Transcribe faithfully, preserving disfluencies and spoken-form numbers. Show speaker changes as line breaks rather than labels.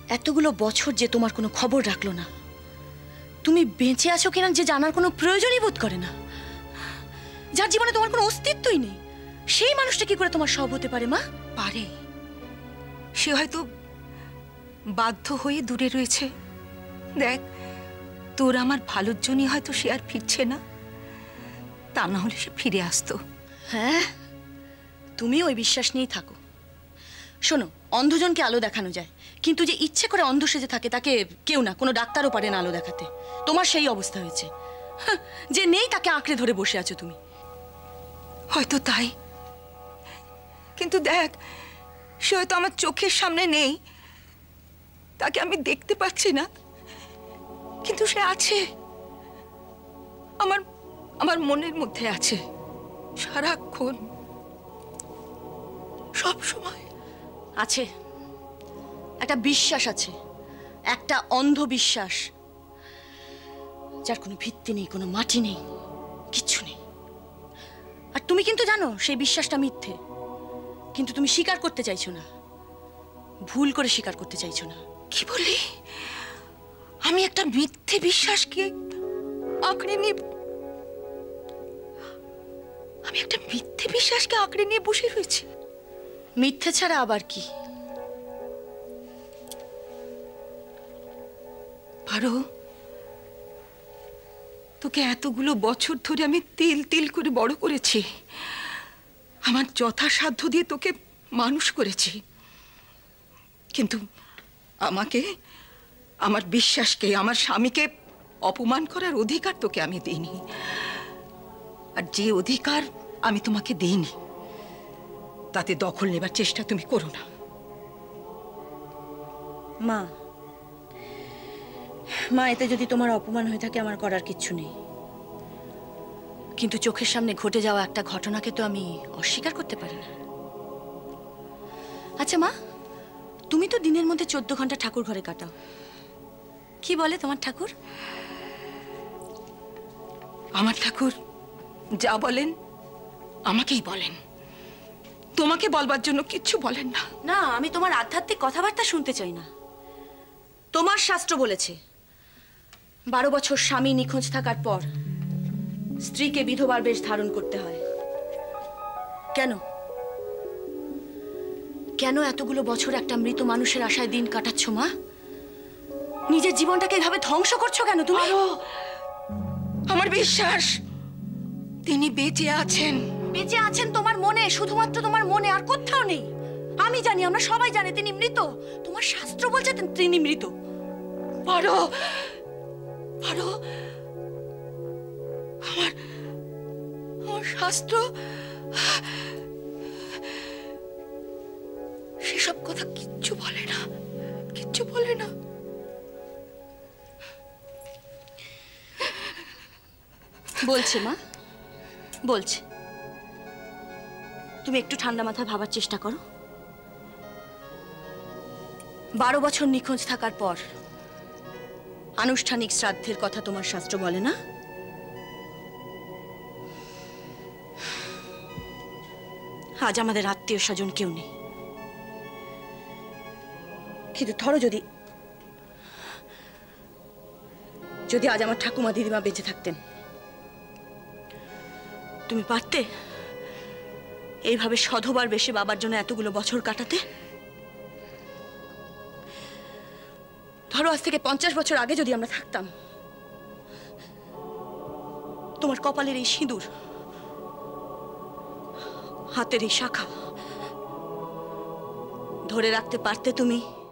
এতগুলো বছর যে তোমার কোনো খবর রাখলো না, তুমি বেঁচে আছো কিনা যে জানার কোনো প্রয়োজনই বোধ করে না, যার জীবনে তোমার কোনো অস্তিত্বই নেই, সেই মানুষটা কি করে তোমার সব হতে পারে মা?
পারে, সে হয়তো বাধ্য হয়ে দূরে রয়েছে। দেখ, তোর আমার ভালোর জন্যই হয়তো সে আর ফিরছে না, তা না হলে সে ফিরে আসতো।
হ্যাঁ, তুমি ওই বিশ্বাস নিয়েই থাকো। শোনো, অন্ধজনকে আলো দেখানো যায়, কিন্তু যে ইচ্ছে করে অন্ধ সেজে থাকে তাকে কেউ না, কোনো ডাক্তারও পারে না আলো দেখাতে। তোমার সেই অবস্থা হয়েছে। যে নেই তাকে আঁকড়ে ধরে বসে আছো তুমি।
হয়তো তাই, কিন্তু দেখ, সে হয়তো আমার চোখের সামনে নেই, তাকে আমি দেখতে পাচ্ছি না, কিন্তু সে আছে, আমার আমার মনের মধ্যে আছে, সারাক্ষণ, সব সময়
আছে। একটা বিশ্বাস আছে, একটা অন্ধ বিশ্বাস, যার কোনো ভিত্তি নেই, কোনো মাটি নেই, কিচ্ছু নেই। আর তুমি কিন্তু জানো সেই বিশ্বাসটা মিথ্যে, কিন্তু তুমি স্বীকার করতে চাইছো না, ভুল করে স্বীকার করতে চাইছো না।
কি বলি? আমি একটা মিথ্যে বিশ্বাসকে আঁকড়ে নিয়ে আমি একটা মিথ্যে বিশ্বাসকে আঁকড়ে নিয়ে বসে রয়েছি।
মিথ্যে ছাড়া আবার কি?
পারো, তোকে এতগুলো বছর ধরে আমি তিল তিল করে বড় করেছি, আমার যথাসাধ্য দিয়ে তোকে মানুষ করেছি, কিন্তু আমাকে, আমার বিশ্বাসকে, আমার স্বামীকে অপমান করার অধিকার তোকে আমি দিইনি। আর যে অধিকার আমি তোমাকে দিইনি, তাতে দখল নেবার চেষ্টা তুমি করো না।
মা, মা এতে যদি তোমার অপমান হয়ে থাকে আমার করার কিচ্ছু নেই, কিন্তু চোখের সামনে ঘটে যাওয়া একটা ঘটনাকে তো আমি অস্বীকার করতে পারি না। আচ্ছা মা, তুমি তো দিনের মধ্যে চোদ্দ ঘন্টা ঠাকুর ঘরে কাটাও, কি বলে তোমার ঠাকুর?
আমার ঠাকুর যা বলেন আমাকেই বলেন, তোমাকে বলবার জন্য কিচ্ছু বলেন না।
না, আমি তোমার আধ্যাত্মিক কথাবার্তা শুনতে চাই না। তোমার শাস্ত্র বলেছে বারো বছর স্বামী নিখোঁজ থাকার পর স্ত্রীকে বিধবার বেশ ধারণ করতে হয়। কেন কেন এতগুলো বছর একটা মৃত মানুষের আশায় দিন কাটাচ্ছ মা? নিজের জীবনটাকে এভাবে ধ্বংস করছো কেন তুমি?
আমার বিশ্বাস তিনি বেঁচে আছেন।
বেঁচে আছেন তোমার মনে, শুধুমাত্র তোমার মনে, আর কোথাও নেই। আমি জানি, আমরা সবাই জানি তিনি মৃত। তোমার শাস্ত্র বলছে তিনি মৃত।
পারো, পারো, আমার আমার শাস্ত্র সেসব কথা কিচ্ছু বলে না, কিচ্ছু বলে না।
বলছে মা, বলছে। তুমি একটু ঠান্ডা মাথায় ভাবার চেষ্টা করো। বারো বছর নিখোঁজ থাকার পর আনুষ্ঠানিক শ্রাদ্ধের কথা তোমার শাস্ত্র বলে না? আজ আমাদের আত্মীয় স্বজন কেউ নেই, কিন্তু ধরো যদি যদি আজ আমার ঠাকুমা দিদিমা বেঁচে থাকতেন, তুমি পারতে এইভাবে সধবার বেশি বাবার জন্য এতগুলো বছর কাটাতে? ধরো আজ থেকে পঞ্চাশ বছর আগে যদি আমরা থাকতাম, তোমার কপালের এই সিঁদুর, হাতের এই শাখা ধরে রাখতে পারতে তুমি?